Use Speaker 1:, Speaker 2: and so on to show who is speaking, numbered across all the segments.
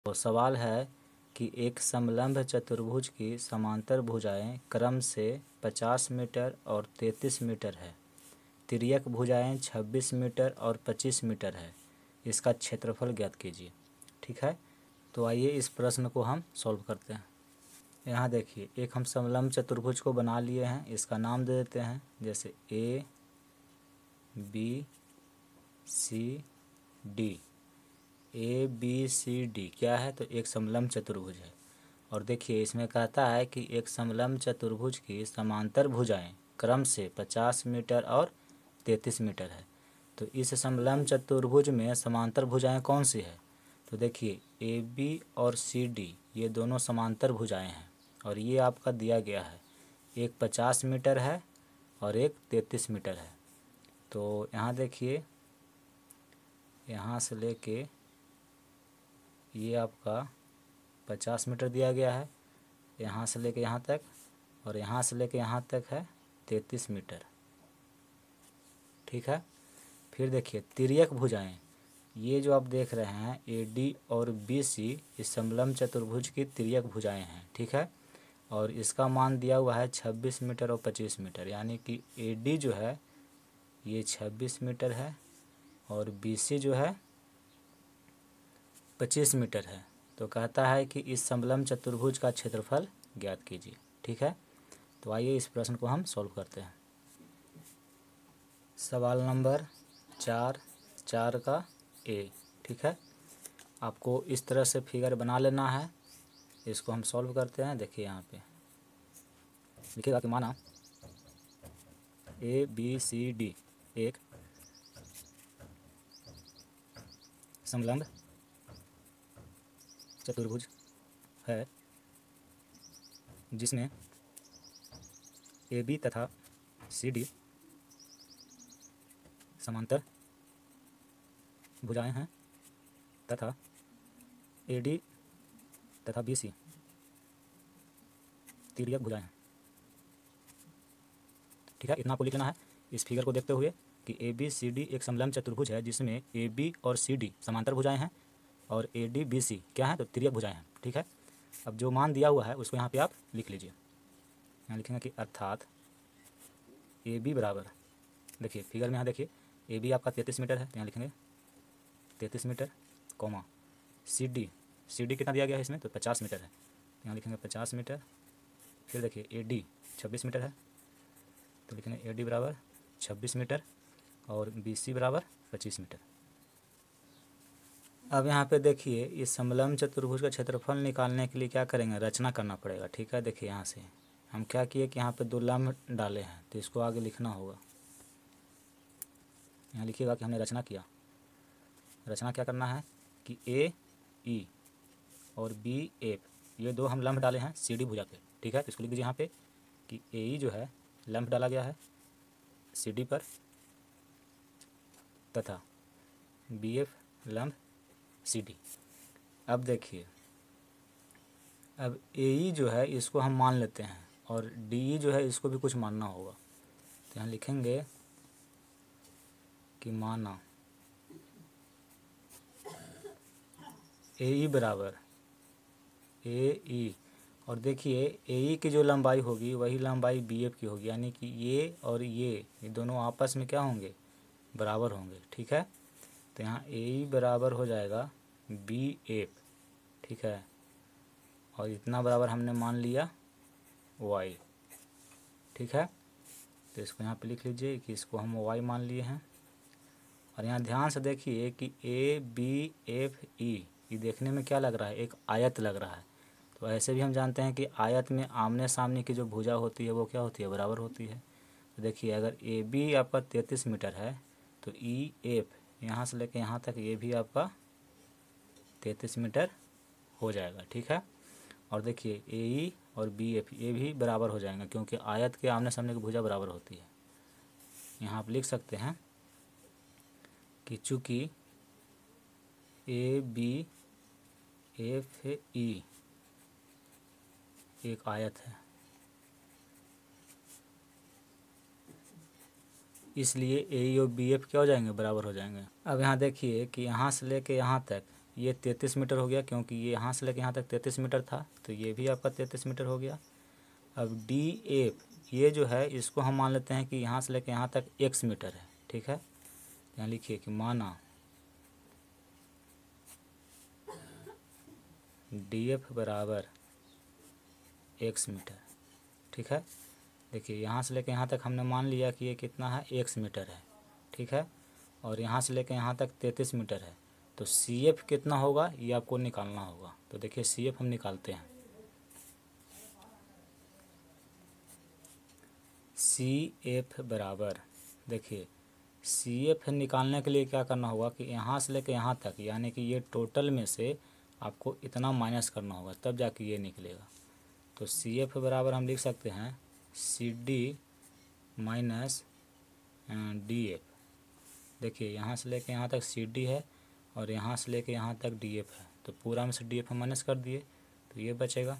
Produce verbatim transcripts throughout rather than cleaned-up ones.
Speaker 1: तो सवाल है कि एक समलंब चतुर्भुज की समांतर भुजाएं क्रम से पचास मीटर और तैंतीस मीटर है। तिर्यक भुजाएं छब्बीस मीटर और पच्चीस मीटर है। इसका क्षेत्रफल ज्ञात कीजिए। ठीक है, तो आइए इस प्रश्न को हम सॉल्व करते हैं। यहाँ देखिए, एक हम समलंब चतुर्भुज को बना लिए हैं। इसका नाम दे देते हैं, जैसे A B C D. A B C D क्या है? तो एक समलंब चतुर्भुज है। और देखिए, इसमें कहता है कि एक समलंब चतुर्भुज की समांतर भुजाएं क्रम से पचास मीटर और तैंतीस मीटर है। तो इस समलंब चतुर्भुज में समांतर भुजाएं कौन सी है? तो देखिए, ए बी और सी डी ये दोनों समांतर भुजाएं हैं और ये आपका दिया गया है। एक पचास मीटर है और एक तैंतीस मीटर है। तो यहाँ देखिए, यहाँ से लेके ये आपका पचास मीटर दिया गया है, यहाँ से लेके यहाँ तक, और यहाँ से लेके यहाँ तक है तैंतीस मीटर। ठीक है, फिर देखिए तिर्यक भुजाएं, ये जो आप देख रहे हैं ए डी और बी सी, इस समलंब चतुर्भुज की तिर्यक भुजाएं हैं। ठीक है, और इसका मान दिया हुआ है छब्बीस मीटर और पच्चीस मीटर, यानी कि ए डी जो है ये छब्बीस मीटर है और बी सी जो है पच्चीस मीटर है। तो कहता है कि इस समलंब चतुर्भुज का क्षेत्रफल ज्ञात कीजिए। ठीक है, तो आइए इस प्रश्न को हम सॉल्व करते हैं। सवाल नंबर चार चार का ए। ठीक है, आपको इस तरह से फिगर बना लेना है। इसको हम सॉल्व करते हैं। देखिए, यहाँ पे लिखिएगा कि माना ए बी सी डी एक समलंब चतुर्भुज है जिसमें ए बी तथा सी डी समांतर भुजाएं हैं तथा ए डी तथा बी सी तिर्यक भुजाएं हैं। ठीक है, इतना आपको लिख लेना है इस फिगर को देखते हुए कि ए बी सी डी एक समलंब चतुर्भुज है जिसमें ए बी और सी डी समांतर भुजाएं हैं और ए डी बी सी क्या है? तो तिर्यक भुजाएं हैं। ठीक है, अब जो मान दिया हुआ है उसको यहाँ पे आप लिख लीजिए। यहाँ लिखेंगे कि अर्थात ए बी बराबर, देखिए फिगर में यहाँ देखिए ए बी आपका तैंतीस मीटर है, यहाँ लिखेंगे तैंतीस metre, comma C D, C D कितना दिया गया है इसमें? तो पचास मीटर है, यहाँ लिखेंगे पचास मीटर। फिर देखिए ए डी छब्बीस मीटर है, तो लिखेंगे ए डी बराबर छब्बीस मीटर और बी सी बराबर पच्चीस मीटर। अब यहाँ पे देखिए, इस समलंब चतुर्भुज का क्षेत्रफल निकालने के लिए क्या करेंगे? रचना करना पड़ेगा। ठीक है, देखिए यहाँ से हम क्या किए कि यहाँ पे दो लंब डाले हैं, तो इसको आगे लिखना होगा। यहाँ लिखिएगा कि हमने रचना किया। रचना क्या करना है कि ए ई और बी एफ ये दो हम लंब डाले हैं सी डी भुजा पे। ठीक है, तो इसको लिख दीजिए यहाँ पे कि ए ई जो है लंब डाला गया है सी डी पर तथा बी एफ लंब सी डी। अब देखिए, अब ए ई जो है इसको हम मान लेते हैं और डी ई जो है इसको भी कुछ मानना होगा। तो यहाँ लिखेंगे कि माना ए ई बराबर ए ई, और देखिए ए ई की जो लंबाई होगी वही लंबाई बी एफ की होगी, यानी कि ये और ये ये दोनों आपस में क्या होंगे? बराबर होंगे। ठीक है, तो यहाँ ए ई बराबर हो जाएगा बी एफ। ठीक है, और इतना बराबर हमने मान लिया वाई। ठीक है, तो इसको यहाँ पे लिख लीजिए कि इसको हम वाई मान लिए हैं। और यहाँ ध्यान से देखिए कि ए बी एफ ई ये देखने में क्या लग रहा है? एक आयत लग रहा है। तो ऐसे भी हम जानते हैं कि आयत में आमने सामने की जो भुजा होती है वो क्या होती है? बराबर होती है। तो देखिए, अगर ए बी आपका तैंतीस मीटर है तो ई एफ यहाँ से लेकर यहाँ तक ये भी आपका तैंतीस मीटर हो जाएगा। ठीक है, और देखिए ए ई और बी एफ ये भी बराबर हो जाएंगे क्योंकि आयत के आमने सामने की भुजा बराबर होती है। यहाँ आप लिख सकते हैं कि चूँकि ए बी एफ ई एक आयत है इसलिए ए ई और बी एफ क्या हो जाएंगे? बराबर हो जाएंगे। अब यहाँ देखिए कि यहाँ से लेके यहाँ तक ये तैंतीस मीटर हो गया, क्योंकि ये यहाँ से लेकर यहाँ तक तैंतीस मीटर था, तो ये भी आपका तैंतीस मीटर हो गया। अब डी एफ ये जो है इसको हम मान लेते हैं कि यहाँ से लेकर यहाँ तक एक्स मीटर है, ठीक है। यहाँ लिखिए कि माना डी एफ बराबर एक्स मीटर, ठीक है। देखिए यहाँ से लेकर यहाँ तक हमने मान लिया कि ये कितना है, एक्स मीटर है, ठीक है। और यहाँ से लेकर यहाँ तक तैंतीस मीटर है, तो सी एफ कितना होगा ये आपको निकालना होगा। तो देखिए सी एफ हम निकालते हैं। सी एफ बराबर, देखिए सी एफ निकालने के लिए क्या करना होगा कि यहाँ से लेकर यहाँ तक, यानी कि ये टोटल में से आपको इतना माइनस करना होगा, तब जाके ये निकलेगा। तो सी एफ बराबर हम लिख सकते हैं C D minus D F. देखिए यहाँ से लेकर यहाँ तक सी डी है और यहाँ से लेकर यहाँ तक डी एफ है, तो पूरा में से डी एफ हम माइनस कर दिए, तो ये बचेगा।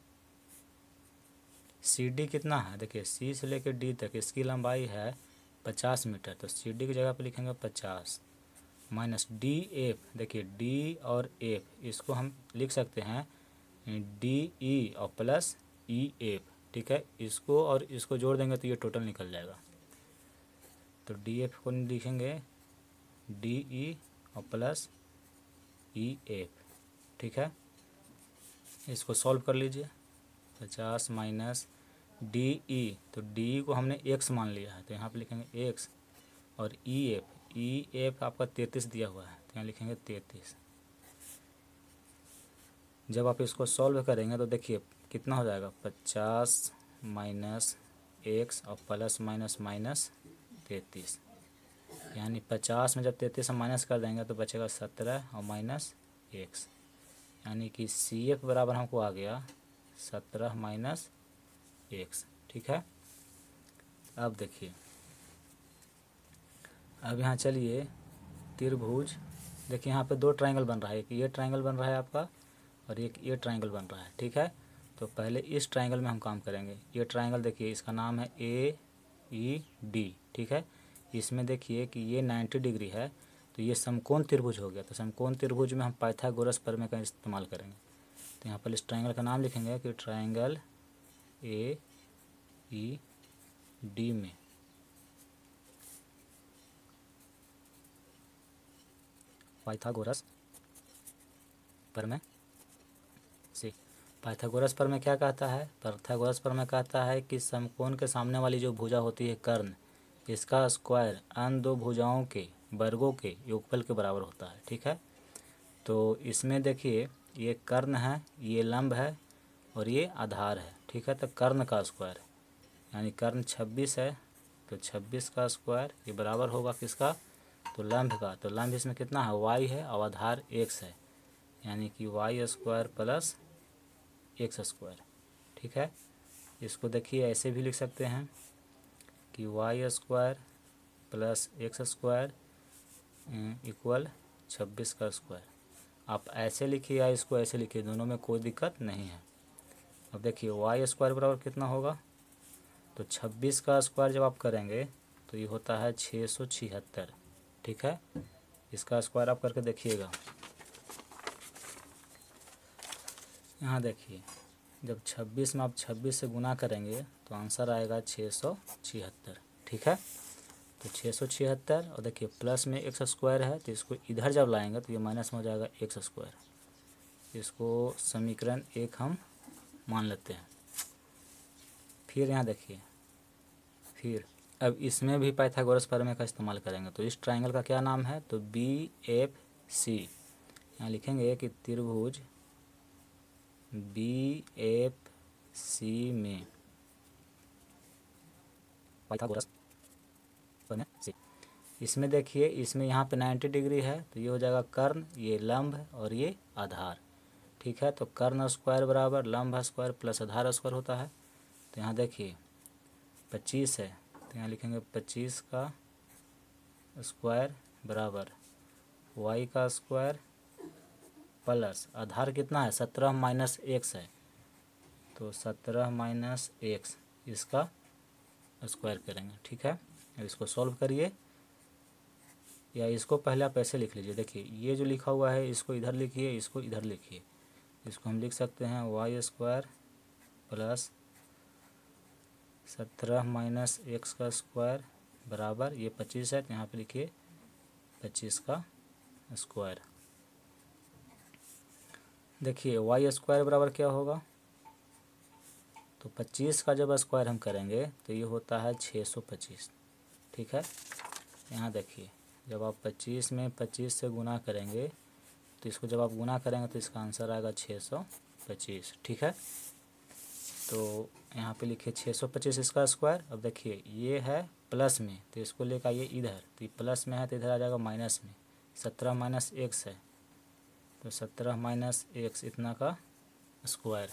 Speaker 1: सी डी कितना है, देखिए सी से लेकर डी तक इसकी लंबाई है पचास मीटर, तो सी डी की जगह पे लिखेंगे पचास माइनस डी एफ। देखिए डी और एफ इसको हम लिख सकते हैं डी ई और प्लस ई एफ, ठीक है। इसको और इसको जोड़ देंगे तो ये टोटल निकल जाएगा। तो डी एफ को लिखेंगे डी ई और प्लस ई एफ, ठीक है। इसको सॉल्व कर लीजिए। पचास माइनस डी ई, तो डी को हमने एक्स मान लिया है, तो यहाँ पे लिखेंगे एक्स। और ई एफ, ई एफ आपका तैंतीस दिया हुआ है, तो यहाँ लिखेंगे तैंतीस। जब आप इसको सॉल्व करेंगे तो देखिए कितना हो जाएगा, पचास माइनस एक्स और प्लस माइनस माइनस तैंतीस, यानी पचास में जब तैंतीस हम माइनस कर देंगे तो बचेगा सत्रह और माइनस एक्स, यानी कि सी एफ बराबर हमको आ गया सत्रह माइनस एक्स, ठीक है। अब देखिए, अब यहाँ चलिए त्रिभुज, देखिए यहाँ पे दो ट्रायंगल बन रहा है, एक ये ट्रायंगल बन रहा है आपका और एक ये ट्रायंगल बन रहा है, ठीक है। तो पहले इस ट्रायंगल में हम काम करेंगे। ये ट्रायंगल देखिए इसका नाम है ए ई डी, ठीक है। इसमें देखिए कि ये नब्बे डिग्री है, तो ये समकोण त्रिभुज हो गया। तो समकोण त्रिभुज में हम पाइथागोरस प्रमेय का इस्तेमाल करेंगे। तो यहाँ पर इस ट्रायंगल का नाम लिखेंगे कि ट्रायंगल ए ई डी में पाइथागोरस प्रमेय से। पाइथागोरस प्रमेय क्या कहता है, पाइथागोरस प्रमेय कहता है कि समकोण के सामने वाली जो भुजा होती है कर्ण, इसका स्क्वायर अन्य दो भुजाओं के वर्गों के योगफल के बराबर होता है, ठीक है। तो इसमें देखिए ये कर्ण है, ये लंब है और ये आधार है, ठीक है। तो कर्ण का स्क्वायर यानी कर्ण छब्बीस है, तो छब्बीस का स्क्वायर ये बराबर होगा किसका, तो लंब का। तो लंब इसमें कितना है, वाई है और आधार एक्स है, यानी कि Y square plus X square, ठीक है। इसको देखिए ऐसे भी लिख सकते हैं कि Y square plus X square equal छब्बीस का स्क्वायर। आप ऐसे लिखिए या इसको ऐसे लिखिए, दोनों में कोई दिक्कत नहीं है। अब देखिए वाई स्क्वायर बराबर कितना होगा, तो छब्बीस का स्क्वायर जब आप करेंगे तो ये होता है छः सौ छिहत्तर, ठीक है। इसका स्क्वायर आप करके देखिएगा। यहाँ देखिए जब छब्बीस में आप छब्बीस से गुना करेंगे तो आंसर आएगा छः सौ छिहत्तर, ठीक है। तो छः सौ छिहत्तर और देखिए प्लस में एक्स स्क्वायर है, तो इसको इधर जब लाएंगे तो ये माइनस में हो जाएगा एक्स स्क्वायर। इसको समीकरण एक हम मान लेते हैं। फिर यहाँ देखिए, फिर अब इसमें भी पाइथागोरस प्रमेय का इस्तेमाल करेंगे। तो इस ट्रायंगल का क्या नाम है, तो बी एफ सी। यहाँ लिखेंगे कि त्रिभुज बी एफ सी में पाइथागोरस प्रमेय से। इसमें देखिए इसमें यहाँ पे नब्बे डिग्री है, तो ये हो जाएगा कर्ण, ये लंब और ये आधार, ठीक है। तो कर्ण स्क्वायर बराबर लंब स्क्वायर प्लस आधार स्क्वायर होता है। तो यहाँ देखिए पच्चीस है, तो यहाँ लिखेंगे पच्चीस का स्क्वायर बराबर वाई का स्क्वायर प्लस आधार कितना है, सत्रह माइनस एक्स है, तो सत्रह माइनस एक्स इसका स्क्वायर करेंगे, ठीक है। अब इसको सॉल्व करिए। या इसको पहले आप ऐसे लिख लीजिए। देखिए ये जो लिखा हुआ है इसको इधर लिखिए, इसको इधर लिखिए। इसको हम लिख सकते हैं वाई स्क्वायर प्लस सत्रह माइनस एक्स का स्क्वायर बराबर, ये पच्चीस है तो यहाँ पे लिखिए पच्चीस का स्क्वायर। देखिए वाई स्क्वायर बराबर क्या होगा, तो पच्चीस का जब स्क्वायर हम करेंगे तो ये होता है छः सौ पच्चीस। ठीक है, यहाँ देखिए जब आप पच्चीस में पच्चीस से गुना करेंगे तो इसको जब आप गुना करेंगे तो इसका आंसर आएगा छः सौ पच्चीस। ठीक है, तो यहाँ पे लिखिए छः सौ पच्चीस इसका स्क्वायर। अब देखिए ये है प्लस में तो इसको लेकर आइए इधर, तो ये प्लस में है तो इधर आ जाएगा माइनस में। सत्रह माइनस एक्स है तो सत्रह माइनस एक्स इतना का स्क्वायर।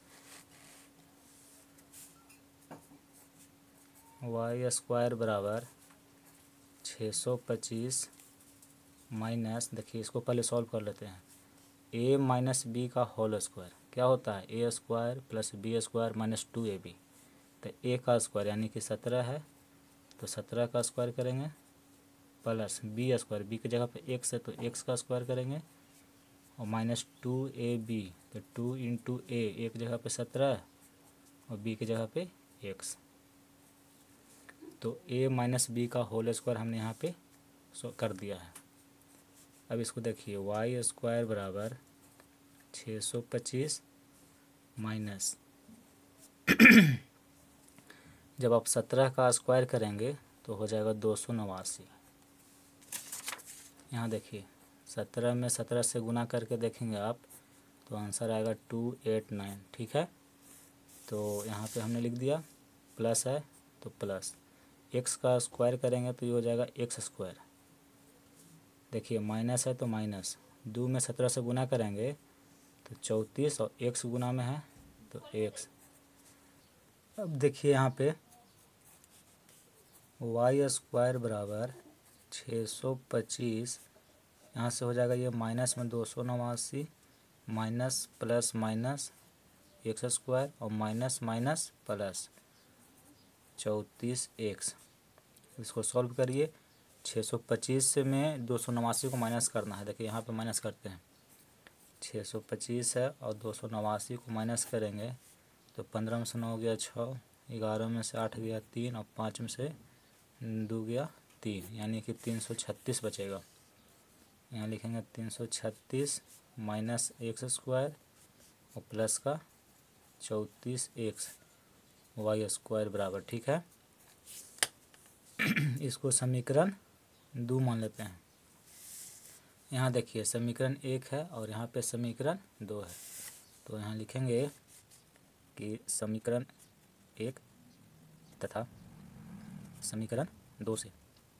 Speaker 1: वाई स्क्वायर बराबर छः सौ पच्चीस माइनस, देखिए इसको पहले सॉल्व कर लेते हैं, ए माइनस बी का होल स्क्वायर क्या होता है, A square plus B square minus two A B. तो ए का स्क्वायर यानी कि सत्रह है तो सत्रह का स्क्वायर करेंगे प्लस बी स्क्वायर, बी की जगह पे एक्स है तो एक्स का स्क्वायर करेंगे और माइनस टू ए बी, तो टू इंटू ए, ए की जगह पे सत्रह और बी की जगह पे एक्स। तो ए माइनस बी का होल स्क्वायर हमने यहाँ पे सो कर दिया है। अब इसको देखिए वाई स्क्वायर बराबर छः सौ पच्चीस माइनस जब आप सत्रह का स्क्वायर करेंगे तो हो जाएगा दो सौ नवासी। यहाँ देखिए सत्रह में सत्रह से गुना करके देखेंगे आप तो आंसर आएगा टू एट नाइन। ठीक है, तो यहाँ पे हमने लिख दिया, प्लस है तो प्लस, एक्स का स्क्वायर करेंगे तो ये हो जाएगा एक्स स्क्वायर। देखिए माइनस है तो माइनस, दो में सत्रह से गुना करेंगे तो चौंतीस और एक्स गुना में है तो एक्स। अब देखिए यहाँ पे वाई स्क्वायर बराबर छः सौ पच्चीस, यहाँ से हो जाएगा ये माइनस में दो सौ नवासी minus plus minus X square और माइनस माइनस प्लस चौंतीस एक्स। इसको सॉल्व करिए, छः सौ पच्चीस से में दो सौ नवासी को माइनस करना है। देखिए यहाँ पे माइनस करते हैं, छः सौ पच्चीस है और दो सौ नवासी को माइनस करेंगे तो पंद्रह में से नौ गया छः, ग्यारह में से आठ गया तीन और पाँच में से दो गया तीन, यानी कि तीन सौ छत्तीस बचेगा। यहाँ लिखेंगे तीन सौ छत्तीस माइनस एक्स स्क्वायर और प्लस का चौंतीस एक्स वाई स्क्वायर बराबर। ठीक है, इसको समीकरण दो मान लेते हैं। यहाँ देखिए समीकरण एक है और यहाँ पे समीकरण दो है, तो यहाँ लिखेंगे कि समीकरण एक तथा समीकरण दो से।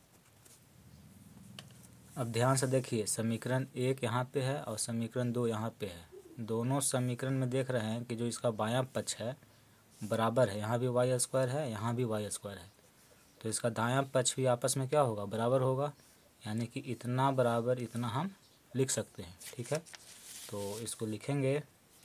Speaker 1: अब ध्यान से देखिए समीकरण एक यहाँ पे है और समीकरण दो यहाँ पे है। दोनों समीकरण में देख रहे हैं कि जो इसका बायां पक्ष है बराबर है, यहाँ भी वाई स्क्वायर है यहाँ भी वाई स्क्वायर है, तो इसका दायां पक्ष भी आपस में क्या होगा, बराबर होगा, यानी कि इतना बराबर इतना हम लिख सकते हैं। ठीक है, तो इसको लिखेंगे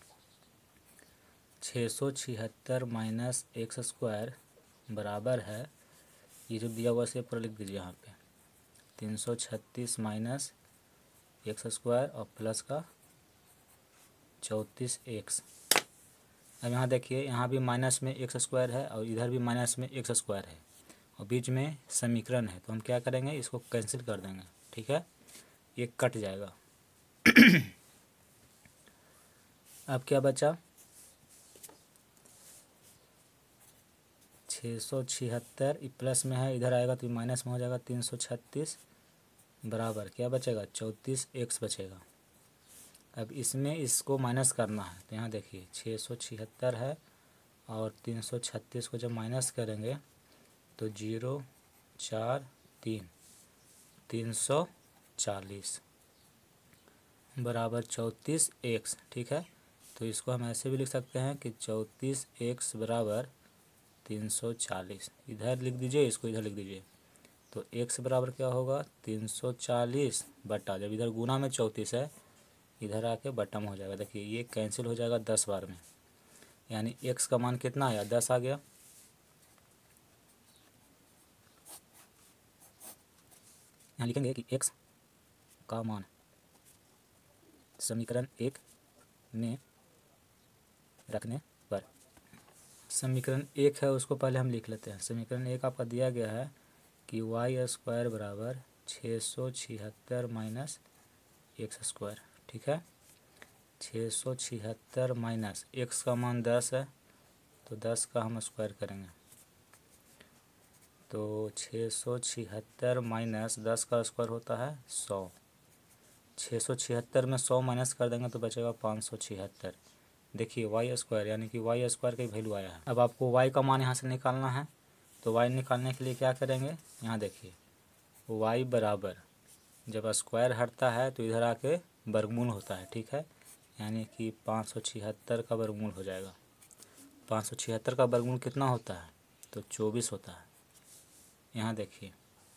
Speaker 1: छः सौ छिहत्तर माइनस एक्स स्क्वायर बराबर है, ये जो दिया हुआ से पूरा लिख दीजिए यहाँ पे, तीन सौ छत्तीस माइनस एक्स स्क्वायर और प्लस का चौंतीस एक्स। अब यहाँ देखिए यहाँ भी माइनस में एक्स स्क्वायर है और इधर भी माइनस में एक्स स्क्वायर है और बीच में समीकरण है, तो हम क्या करेंगे इसको कैंसिल कर देंगे। ठीक है, ये कट जाएगा। अब क्या बचा, छः सौ छिहत्तर प्लस में है, इधर आएगा तो माइनस में हो जाएगा, तीन सौ छत्तीस बराबर क्या बचेगा, चौंतीस एक्स बचेगा। अब इसमें इसको माइनस करना है, तो यहाँ देखिए छः सौ छिहत्तर है और तीन सौ छत्तीस को जब माइनस करेंगे तो जीरो चार तीन तीन सौ चालीस बराबर चौंतीस एक्स। ठीक है, तो इसको हम ऐसे भी लिख सकते हैं कि चौंतीस एक्स बराबर तीन सौ चालीस, इधर लिख दीजिए इसको इधर लिख दीजिए, तो एक्स बराबर क्या होगा, तीन सौ चालीस बटा, जब इधर गुना में चौंतीस है इधर आके बटा में हो जाएगा। देखिए ये कैंसिल हो जाएगा दस बार में, यानी एक्स का मान कितना आया, दस आ गया। यहाँ लिखेंगे कि x का मान समीकरण एक में रखने पर, समीकरण एक है उसको पहले हम लिख लेते हैं। समीकरण एक आपका दिया गया है कि वाई स्क्वायर बराबर छः सौ छिहत्तर माइनस एक्स स्क्वायर, ठीक है। छः सौ छिहत्तर माइनस एक्स का मान दस है तो दस का हम स्क्वायर करेंगे, तो छः सौ छिहत्तर माइनस दस का स्क्वायर होता है सौ। छः सौ छिहत्तर में सौ माइनस कर देंगे तो बचेगा पाँच सौ छिहत्तर। देखिए वाई स्क्वायर यानी कि वाई स्क्वायर का वैल्यू आया है। अब आपको वाई का मान यहाँ से निकालना है, तो वाई निकालने के लिए क्या करेंगे, यहाँ देखिए वाई बराबर जब स्क्वायर हटता है तो इधर आके वर्गमूल होता है, ठीक है। यानी कि पाँच सौ छिहत्तर का वर्गमूल हो जाएगा। पाँच सौ छिहत्तर का वर्गमूल कितना होता है, तो चौबीस होता है। यहाँ देखिए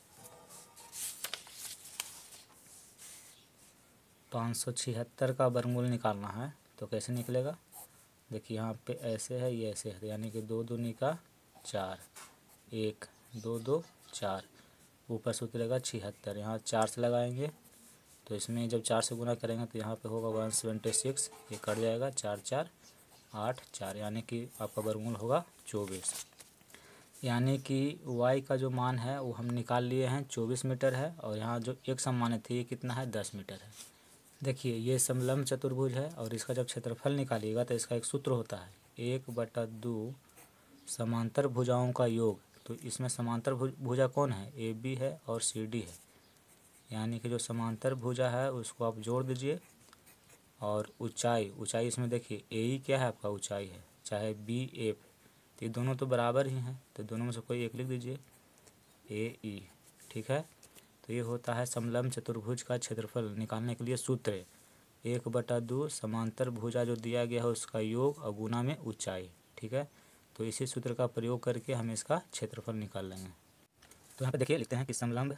Speaker 1: पाँच सौ छिहत्तर का वर्गमूल निकालना है तो कैसे निकलेगा, देखिए यहाँ पे ऐसे है, ये ऐसे है, यानी कि दो दूनी का चार, एक दो दो चार, ऊपर से उतरेगा छिहत्तर, यहाँ चार से लगाएंगे तो इसमें जब चार से गुना करेंगे तो यहाँ पे होगा वन सेवेंटी सिक्स, ये कट जाएगा, चार चार आठ चार, यानी कि आपका वर्गमूल होगा चौबीस। यानी कि y का जो मान है वो हम निकाल लिए हैं, चौबीस मीटर है, और यहाँ जो एक सम मान थे ये कितना है, दस मीटर है। देखिए ये समलंब चतुर्भुज है और इसका जब क्षेत्रफल निकालिएगा तो इसका एक सूत्र होता है, एक बटा दो समांतर भुजाओं का योग। तो इसमें समांतर भुजा कौन है, ए बी है और सी डी है, यानी कि जो समांतर भुजा है उसको आप जोड़ दीजिए, और ऊंचाई ऊंचाई इसमें देखिए ए ई क्या है आपका ऊंचाई है, चाहे बी एफ, तो ये दोनों तो बराबर ही हैं, तो दोनों में से कोई एक लिख दीजिए, ए ई, ठीक है। तो ये होता है समलंब चतुर्भुज का क्षेत्रफल निकालने के लिए सूत्र, एक बटा दो समांतर भुजा जो दिया गया है उसका योग और गुना में ऊंचाई, ठीक है। तो इसी सूत्र का प्रयोग करके हम इसका क्षेत्रफल निकाल लेंगे। तो यहाँ पे देखिए लिखते हैं कि समलंब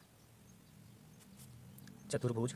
Speaker 1: चतुर्भुज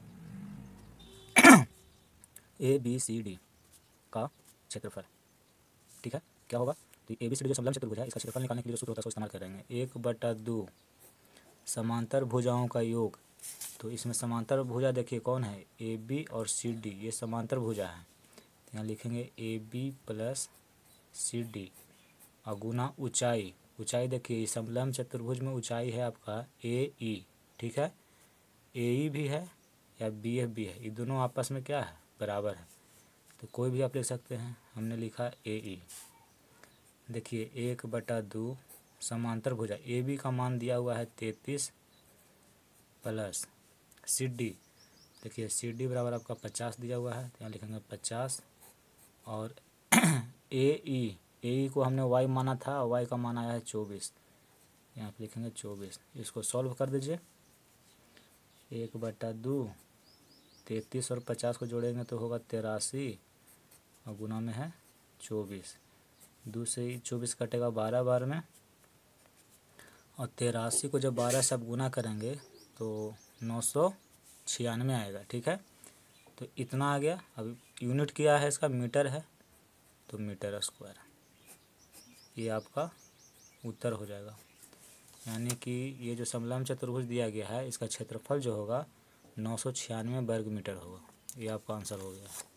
Speaker 1: ए बी सी डी का क्षेत्रफल, ठीक है, क्या होगा, तो ए बी सी डी जो समलंब चतुर्भुज है इसका क्षेत्रफल निकालने के लिए जो सूत्र होता है उसको इस्तेमाल करेंगे, एक बटा दो समांतर भुजाओं का योग। तो इसमें समांतर भुजा देखिए कौन है, ए बी और सी डी, ये समांतर भुजा है, तो यहाँ लिखेंगे A B plus C D, और गुना ऊंचाई, ऊंचाई देखिए समलंब चतुर्भुज में ऊंचाई है आपका ए ई, ठीक है। ए ई भी है या बी एफ भी है, ये दोनों आपस में क्या है, बराबर है, तो कोई भी आप लिख सकते हैं, हमने लिखा ए ई। देखिए एक बटा दो समांतर भुजा ए बी का मान दिया हुआ है तैंतीस प्लस सी डी, देखिए सी डी बराबर आपका पचास दिया हुआ है, तो यहाँ लिखेंगे पचास, और ए ई, ए ई को हमने वाई माना था और वाई का मान आया है चौबीस, यहाँ पे लिखेंगे चौबीस। इसको सॉल्व कर दीजिए, एक बटा दो तैंतीस और पचास को जोड़ेंगे तो होगा तिरासी, और गुना में है चौबीस, दो से ही चौबीस कटेगा बारह बार में, और तिरासी को जब बारह से आप गुना करेंगे तो नौ सौ छियानवे आएगा, ठीक है। तो इतना आ गया। अब यूनिट क्या है इसका, मीटर है, तो मीटर स्क्वायर, ये आपका उत्तर हो जाएगा। यानी कि ये जो समलंब चतुर्भुज दिया गया है इसका क्षेत्रफल जो होगा नौ सौ छियानवे वर्ग मीटर होगा, ये आपका आंसर हो गया।